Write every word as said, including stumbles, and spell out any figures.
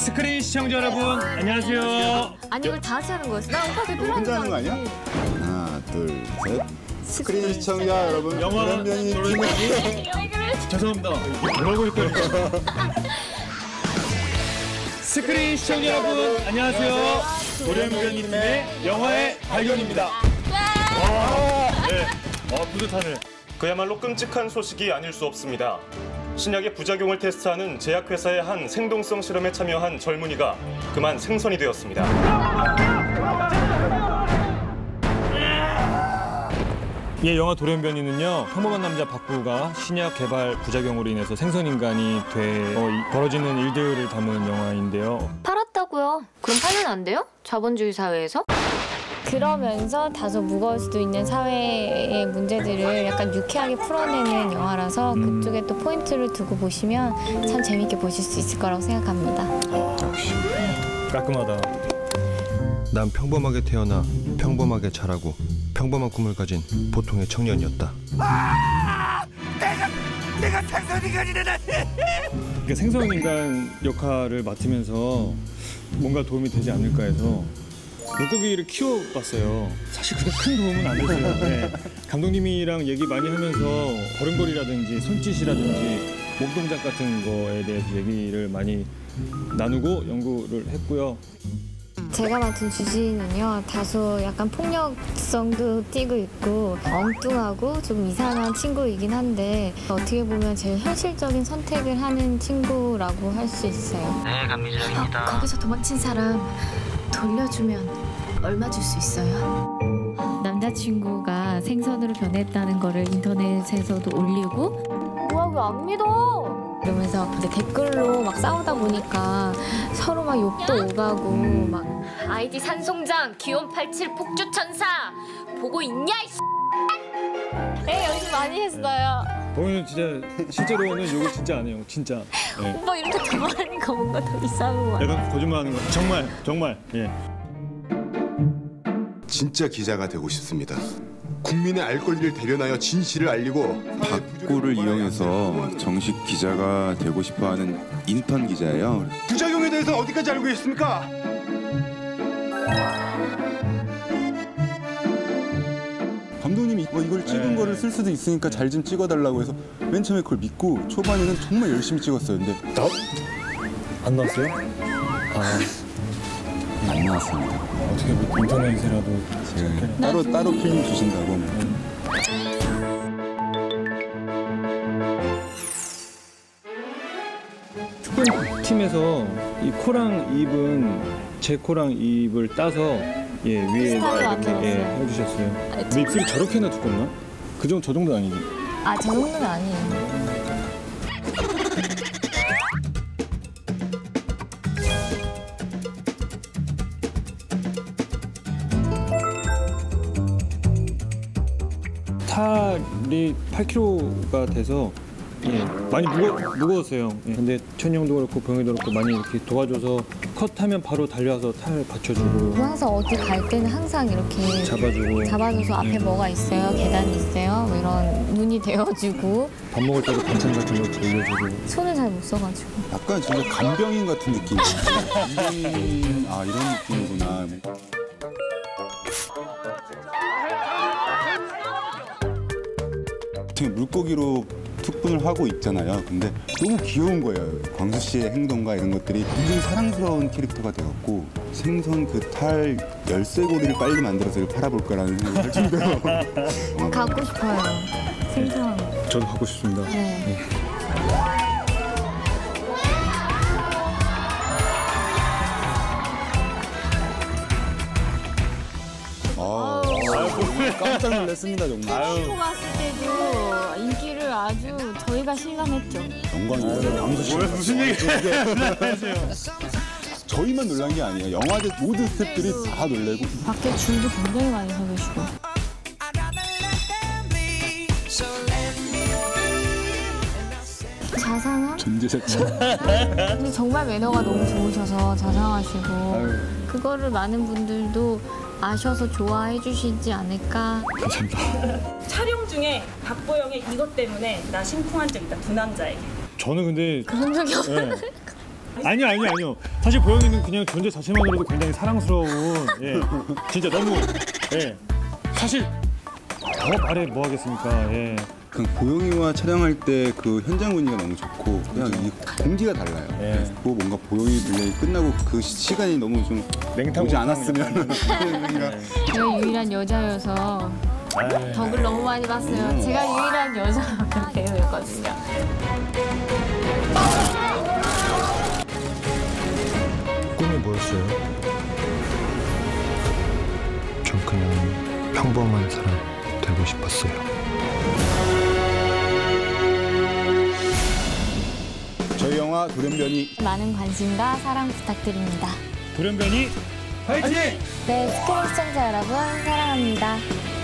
스크린 시청자 여러분, 안녕하세요. 아니 이걸 다 같이 하는 거였어? 나 오빠 대표 혼자 하는 거 아니야? 하나, 둘, 셋. 스크린 시청자 여러분, 영화 돌연변이 팀의 죄송합니다. 뭐라고 했거든요. 스크린 시청자 여러분, 안녕하세요. 돌연변이 팀의 영화의 발견입니다. 와, 네, 어, 뿌듯하네. 그야말로 끔찍한 소식이 아닐 수 없습니다. 신약의 부작용을 테스트하는 제약회사의 한 생동성 실험에 참여한 젊은이가 그만 생선이 되었습니다. 예, 영화 돌연변이는요, 평범한 남자 박부가 신약 개발 부작용으로 인해서 생선인간이 돼 어, 이, 벌어지는 일들을 담은 영화인데요. 팔았다고요? 그럼 팔면 안 돼요? 자본주의 사회에서? 그러면서 다소 무거울 수도 있는 사회의 문제들을 약간 유쾌하게 풀어내는 영화라서 음. 그쪽에 또 포인트를 두고 보시면 참 재밌게 보실 수 있을 거라고 생각합니다. 아, 역시 깔끔하다. 난 평범하게 태어나 평범하게 자라고 평범한 꿈을 가진 보통의 청년이었다. 아! 내가 내가 생선인간이네. 그러니까 생선인간 역할을 맡으면서 뭔가 도움이 되지 않을까 해서 물고기를 키워봤어요. 사실 그렇게 큰 도움은 안 됐어요. 네. 감독님이랑 얘기 많이 하면서 걸음걸이라든지 손짓이라든지 몸동작 같은 거에 대해서 얘기를 많이 나누고 연구를 했고요. 제가 맡은 주지는요, 다소 약간 폭력성도 띠고 있고 엉뚱하고 좀 이상한 친구이긴 한데 어떻게 보면 제일 현실적인 선택을 하는 친구라고 할 수 있어요. 네, 감미주입니다. 어, 거기서 도망친 사람 돌려주면 얼마 줄 수 있어요? 남자친구가 생선으로 변했다는 거를 인터넷에서도 올리고 뭐야 왜 안 믿어? 그러면서 이제 댓글로 막 싸우다 보니까 서로 막 욕도 오가고 막 아이디 산송장 기온팔십칠 폭주천사 보고 있냐 이 네, 연습 많이 했어요. 오늘 진짜 실제로는 욕을 진짜 안 해요. 진짜. 네. 오빠 이렇게 대화하니까 뭔가 더 이상한 거야. 약간 거짓말하는 거. 정말 정말. 예. 진짜 기자가 되고 싶습니다. 국민의 알 권리를 대변하여 진실을 알리고 박구를 이용해서 정식 기자가 되고 싶어하는 인턴 기자예요. 부작용에 대해서 어디까지 알고 계십니까? 감독님이 뭐 이걸 찍은 네. 거를 쓸 수도 있으니까 잘 좀 찍어달라고 해서 맨 처음에 그걸 믿고 초반에는 정말 열심히 찍었어요. 근데 나? 안 나왔어요? 아, 안 나왔습니다. 어떻게 뭐 인터넷에라도 제가 따로 따로 필름 주신다고. 특별팀에서 이 코랑 입은 제 코랑 입을 따서 예 위에 스타일 이렇게 예, 만들었어요. 해주셨어요. 아, 립술이 저렇게나 두껍나? 그 정도 저 정도 아니지? 아, 저 정도는 아니에요. 탈이 팔 킬로그램가 돼서 예, 많이 무거, 무거웠어요. 예, 근데 천이 형도 그렇고 병이도 그렇고 많이 이렇게 도와줘서 컷하면 바로 달려와서 탈 받쳐주고 항상 어디 갈 때는 항상 이렇게 잡아주고 잡아줘서 앞에 예. 뭐가 있어요, 계단이 있어요, 뭐 이런 눈이 되어주고 밥 먹을 때도 반찬 같은 거 돌려주고 손을 잘 못 써가지고. 약간 진짜 간병인 같은 느낌이에요. 간병인 아 이런 느낌이구나. 되게 물고기로 특분을 하고 있잖아요. 근데 너무 귀여운 거예요. 광수 씨의 행동과 이런 것들이 굉장히 사랑스러운 캐릭터가 되었고 생선 그 탈 열쇠고리를 빨리 만들어서 이걸 팔아볼 거라는 생각이 들 정도로 갖고 싶어요. 생선. 저도 갖고 싶습니다. 네. 아, 깜짝 놀랐습니다 정말. 처음 봤을 때도 인기를 아주 저희가 실감했죠. 영광입니다. 광수 씨. 무슨 얘기야? 저희만 놀란 게 아니에요. 영화제 모든 스태프들이 다 놀래고. 밖에 줄도 굉장히 많이 서 계시고. 자상한? 존재 자체. 근데 정말 매너가 너무 좋으셔서 자상하시고 그거를 많은 분들도 아셔서 좋아해 주시지 않을까. 촬영 중에 박보영의 이것 때문에 나 심쿵한 적 있다, 두 남자에게. 저는 근데 그런 적이 없어요. 네. 아니요, 아니요, 아니요. 사실 보영이는 그냥 존재 자체만으로도 굉장히 사랑스러운, 예, 진짜 너무, 예, 사실 더 말해 뭐 하겠습니까, 예. 그 보영이와 촬영할 때 그 현장 분위기가 너무 좋고 그냥 이 공기가 달라요. 예. 그리고 뭔가 보영이 분량이 끝나고 그 시- 시간이 너무 좀 냉탕 오지 않았으면 제가 유일한 여자여서 덕을 너무 많이 봤어요. 제가 유일한 여자 배우였거든요. 꿈이 뭐였어요? 전 그냥 평범한 사람 되고 싶었어요. 저희 영화 돌연변이 많은 관심과 사랑 부탁드립니다. 돌연변이 파이팅! 네, 스크린 시청자 여러분 사랑합니다.